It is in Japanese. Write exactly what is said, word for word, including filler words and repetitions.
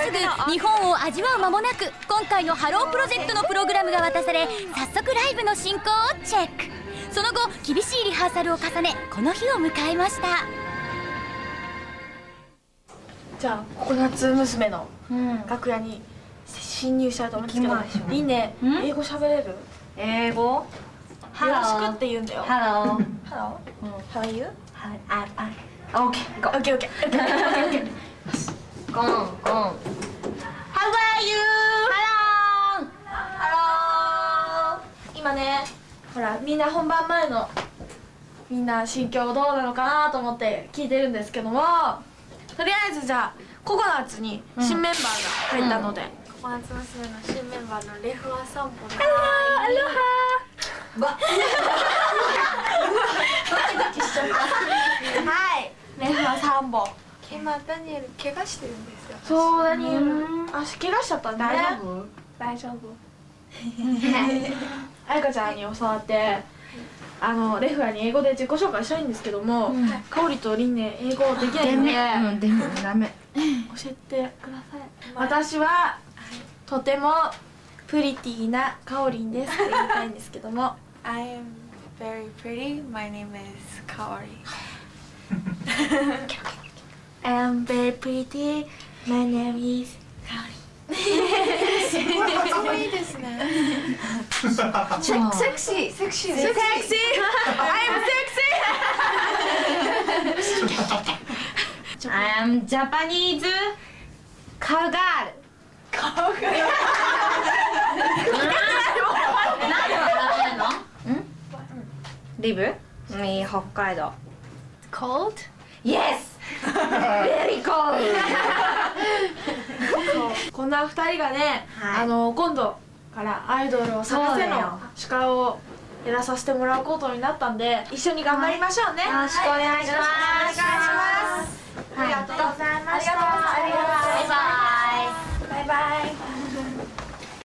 すぐ日本を味わう間もなく、今回のハロープロジェクトのプログラムが渡され、早速ライブの進行をチェック。その後厳しいリハーサルを重ね、この日を迎えました。 じゃあココナッツ娘の楽屋に侵入したいと思うんですけど、いいね、英語喋れる？ 英語？ よろしくって言うんだよ。 ハロー。 ハロー。How are you? あ、あ、オッケー、ゴー。 オッケーオッケー。オッケーオッケー。 ゴン、ゴン。How are you? ハロー。 ハロー。今ね、ほらみんな本番前のみんな心境どうなのかなと思って聞いてるんですけども、とりあえずじゃあココナッツに新メンバーが入ったので、 ココナッツ娘の新メンバーのレフア散歩のアロハアロハわドキドキしちゃった。はい、レフア散歩。 今ダニエル怪我してるんですよ。 そう、ダニエル足怪我しちゃったんだね。 大丈夫？ 大丈夫。あやかちゃんに教わって、あのレフアに英語で自己紹介したいんですけども、かおりとりんね英語できないので、 うん、でもダメ。 教えてください。私はとてもプリティなかおりんですって言いたいんですけども。 I am very pretty. My name is Kaori. I am very pretty. My name is Kaori. かわいいですね。 セクシー、セクシー、セクシー。 Sexy. I'm sexy. I am Japanese cowgirl. 顔が。 なんで笑ってんの？ん？リブ？み北海道。 Cold? Yes. Very cold. こんな二人がね、 はいあの今度からアイドルを探せの司会をやらさせてもらうことになったんで、一緒に頑張りましょうね。 よろしくお願いします。 よろしくお願いします。ありがとうございました。ありがとうございました。バイバイ。